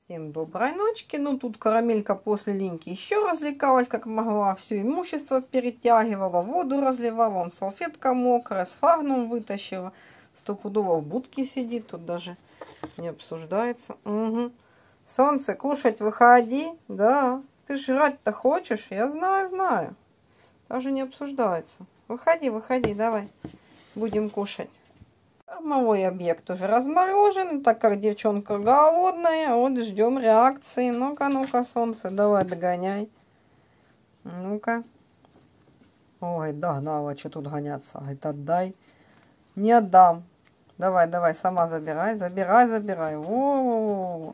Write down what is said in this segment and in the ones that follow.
Всем доброй ночки. Ну, тут карамелька после линьки еще развлекалась, как могла. Все имущество перетягивала, воду разливала, вон салфетка мокрая, сфагнум вытащила. Стопудово в будке сидит, тут даже не обсуждается. Угу. Солнце, кушать выходи. Да, ты жрать-то хочешь? Я знаю. Даже не обсуждается. Выходи, давай. Будем кушать. Кормовой объект уже разморожен, так как девчонка голодная. Вот ждем реакции. Ну-ка, солнце, давай догоняй. Ну-ка. Ой, догнала, что тут гоняться? Говорит, отдай. Не отдам. Давай, сама забирай. Забирай. О,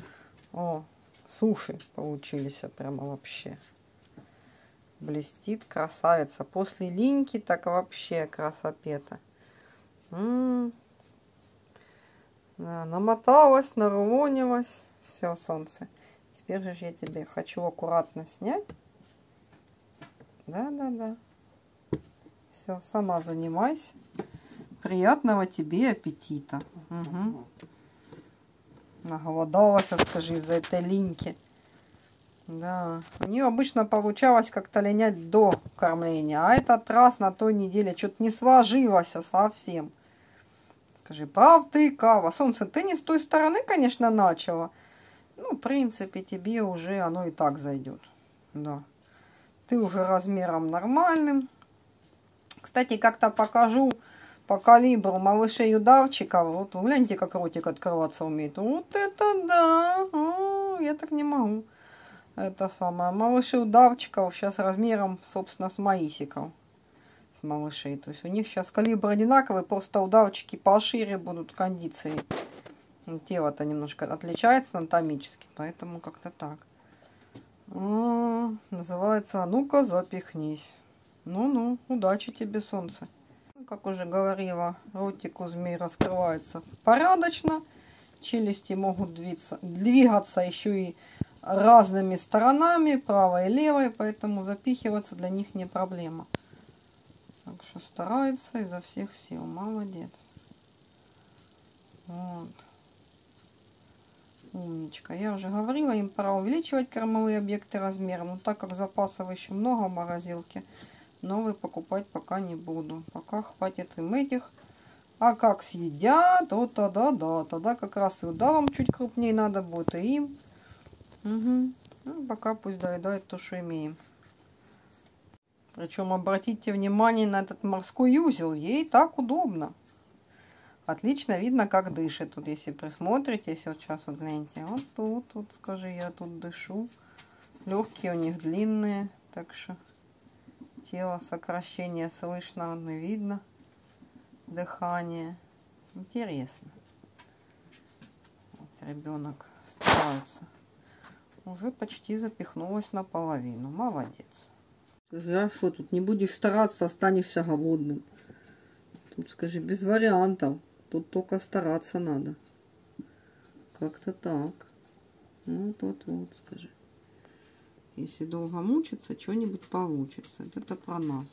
суши получились прямо вообще. Блестит, красавица. После линьки так вообще красопета. Да, намоталась, нарумонилась. Все, солнце. Теперь же я тебе хочу аккуратно снять. Да. Все, сама занимайся. Приятного тебе аппетита. Угу. Наголодалась, скажи, из-за этой линьки. Да. У нее обычно получалось как-то линять до кормления. А этот раз на той неделе что-то не сложилось совсем. Скажи, прав ты, Кава. Солнце, ты не с той стороны, конечно, начала. Ну, в принципе, тебе уже оно и так зайдет. Да. Ты уже размером нормальным. Кстати, как-то покажу по калибру малышей удавчиков. Вот гляньте, как ротик открываться умеет. Вот это да. Я так не могу. Это самое. Малыши удавчиков сейчас размером, собственно, с маисиков. Малышей. То есть у них сейчас калибр одинаковый, просто удавчики пошире будут кондиции. Тело-то немножко отличается анатомически, поэтому как-то так. Называется, а ну-ка запихнись. Ну, удачи тебе, солнце. Как уже говорила, ротик у змей раскрывается порядочно. Челюсти могут двигаться еще и разными сторонами, правой и левой, поэтому запихиваться для них не проблема. Так что старается изо всех сил. Молодец. Вот. Умничка. Я уже говорила, им пора увеличивать кормовые объекты размером. Но так как запасов еще много в морозилке, новые покупать пока не буду. Пока хватит им этих. А как съедят, то тогда как раз и удавам чуть крупнее надо будет, и им. Угу. Ну, пока пусть доедают то, что имеем. Причем обратите внимание на этот морской узел. Ей так удобно. Отлично видно, как дышит. Тут, если присмотритесь, вот сейчас вот гляньте. Вот тут, скажи, я тут дышу. Легкие у них длинные. Так что тело сокращение слышно, и видно. Дыхание. Интересно. Вот ребенок старается. Уже почти запихнулась наполовину. Молодец. Скажи, а что тут? Не будешь стараться, останешься голодным. Тут, скажи, без вариантов. Тут только стараться надо. Как-то так. Вот, скажи. Если долго мучиться, что-нибудь получится. Это про нас.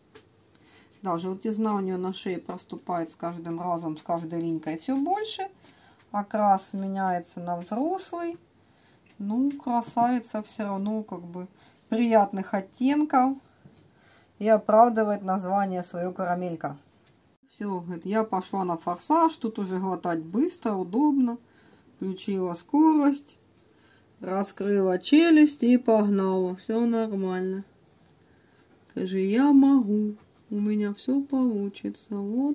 Да, желтизна у нее на шее проступает с каждым разом, с каждой линькой все больше. Окрас меняется на взрослый. Ну, красавица все равно как бы приятных оттенков и оправдывает название свое карамелька. Все, говорит, я пошла на форсаж, тут уже глотать быстро, удобно. Включила скорость, раскрыла челюсть и погнала. Все нормально. Скажи, я могу, у меня все получится. Вот.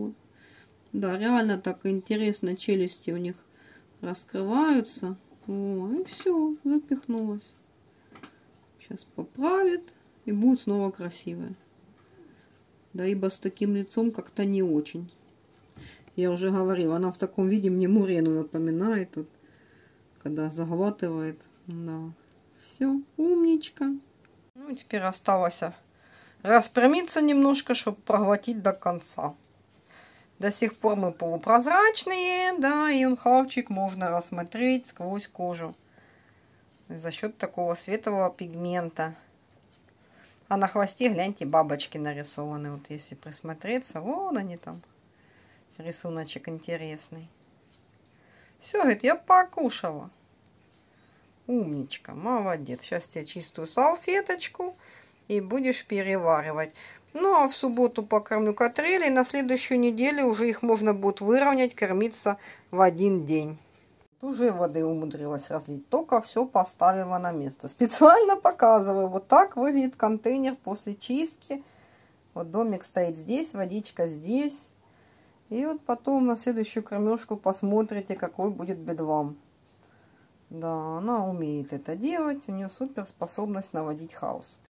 Да, реально так интересно, челюсти у них раскрываются. О, и все, запихнулась. Сейчас поправит и будет снова красивая. Да, ибо с таким лицом как-то не очень. Я уже говорила, она в таком виде мне Мурену напоминает. Вот, когда заглатывает. Да. Все, умничка. Ну, теперь осталось распрямиться немножко, чтобы проглотить до конца. До сих пор мы полупрозрачные, да, и хавчик можно рассмотреть сквозь кожу. За счет такого светлого пигмента. А на хвосте, гляньте, бабочки нарисованы. Вот если присмотреться, вон они там. Рисуночек интересный. Все, говорит, я покушала. Умничка, молодец. Сейчас тебе чистую салфеточку и будешь переваривать. Ну, а в субботу покормлю катрили. На следующую неделю уже их можно будет выровнять, кормиться в один день. Уже воды умудрилась разлить, только все поставила на место. Специально показываю. Вот так выглядит контейнер после чистки. Вот домик стоит здесь, водичка здесь. И вот потом на следующую кормежку посмотрите, какой будет бедлам. Да, она умеет это делать. У нее суперспособность наводить хаос.